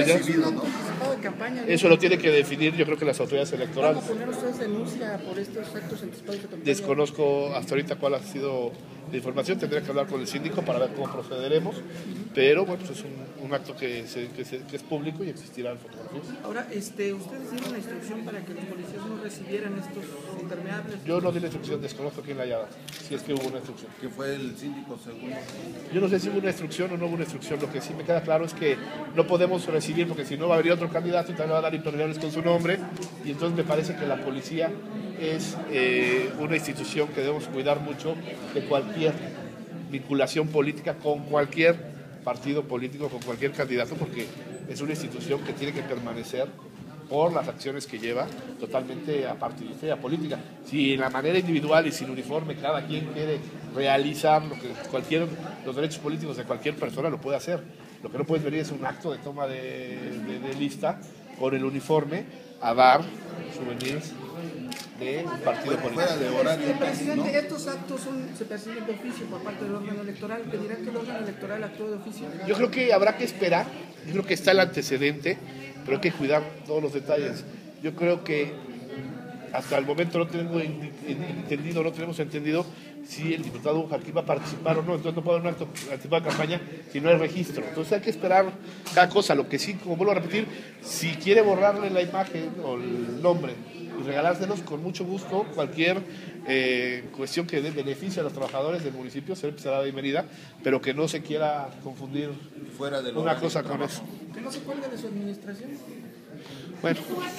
campaña. De campaña, Eso lo tiene que definir, yo creo que las autoridades electorales. ¿Van a poner ustedes denuncia por estos actos anticipados de campaña? Desconozco hasta ahorita cuál ha sido la información, tendría que hablar con el síndico para ver cómo procederemos, pero bueno, pues es un acto que es público y existirán fotografías. Ahora, ¿ustedes dieron la instrucción para que los policías no recibieran estos impermeables? Yo no di la instrucción, desconozco quién la haya dado, si es que hubo una instrucción. ¿Qué fue el síndico según? Yo no sé si hubo una instrucción o no hubo una instrucción, lo que sí me queda claro es que no podemos recibir, porque si no va a venir otro candidato y también va a dar impermeables con su nombre, y entonces me parece que la policía es una institución que debemos cuidar mucho de cualquier vinculación política con cualquier partido político, con cualquier candidato, porque es una institución que tiene que permanecer por las acciones que lleva totalmente apartidista y apolítica. Si en la manera individual y sin uniforme cada quien quiere realizar los derechos políticos de cualquier persona, lo puede hacer. Lo que no puede venir es un acto de toma de lista con el uniforme a dar souvenirs de un partido político. Fuera de horario, Presidente, ¿no? estos actos se persiguen de oficio por parte del órgano electoral. ¿Pedirán que el órgano electoral actúe de oficio? Yo creo que habrá que esperar, yo creo que está el antecedente, pero hay que cuidar todos los detalles. Yo creo que hasta el momento no tenemos entendido si el diputado Jarquín va a participar o no, entonces no puede haber un acto anticipado de campaña si no hay registro. Entonces hay que esperar cada cosa. Lo que sí, como vuelvo a repetir, si quiere borrarle la imagen o el nombre y regalárselos, con mucho gusto, cualquier cuestión que dé beneficio a los trabajadores del municipio será bienvenida, pero que no se quiera confundir Fuera de una cosa con eso. ¿Que no se cuelgue de su administración? Bueno.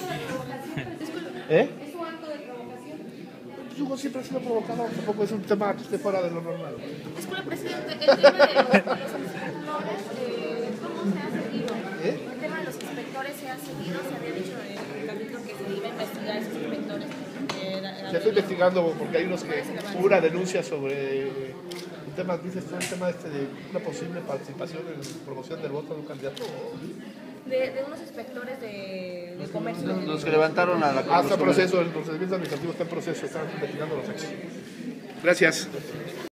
¿Es un acto de provocación? Pues Hugo siempre ha sido provocador, tampoco es un tema que esté fuera de lo normal. Disculpe, presidente, el tema de los inspectores, ¿cómo se ha seguido? El tema de los inspectores se ha seguido, se había dicho en el capítulo que se iba a investigar a esos inspectores. Se está investigando porque hay unos que hubo una denuncia sobre un tema, dices tú, el tema de una posible participación en la promoción del voto de un candidato. De unos inspectores de comercio. Los que levantaron a la Hasta proceso, el procedimiento administrativo está en proceso, están investigando los hechos. Gracias.